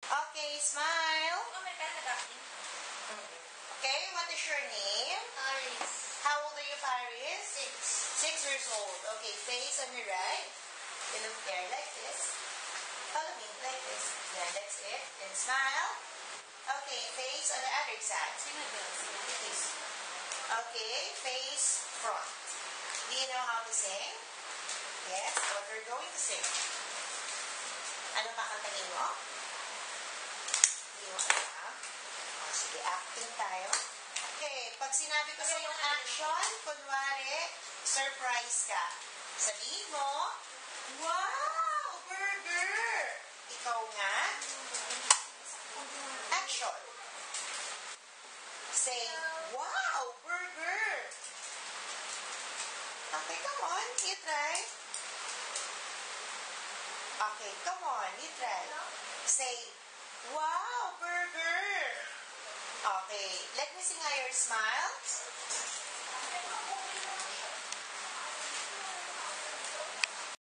Okay, smile. Okay, what is your name? Paris. How old are you, Paris? 6. 6 years old. Okay, face on your right. You look there like this. Follow me, like this. Yeah, that's it. And smile. Okay, face on the other side. Face. Okay, face front. Do you know how to sing? Yes, what we're going to sing. Ano kakantahin mo? Hindi mo alam. O, sige, acting tayo. Okay, pag sinabi ko sa yung action, kunwari, surprise ka. Sabihin mo, wow, burger! Ikaw nga, action. Say, wow, burger! Okay, come on, you try. Okay, come on, you try. Say, wow, burger! Okay, let me see how your smile.